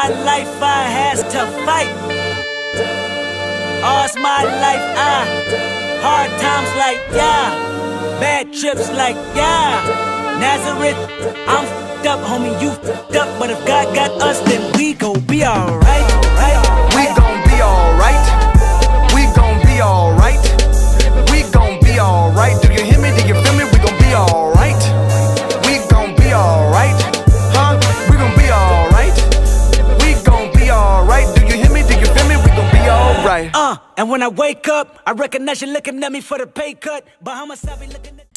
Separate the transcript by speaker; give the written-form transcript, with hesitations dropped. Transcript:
Speaker 1: my life I has to fight. All's my life hard times like bad trips like Nazareth, I'm f***ed up, homie, you f***ed up. But if God got us, then we gon' be alright.
Speaker 2: We gon' be alright. We gon' be alright. We gon' be alright. Do you hear me? Do you feel me? We gon' be alright. We gon' be alright. Huh? We gon' be alright. We gon' be alright. Do you hear me? Do you feel me? We gon' be alright.
Speaker 1: And when I wake up, I recognize you looking at me for the pay cut. Bahamas, I be looking at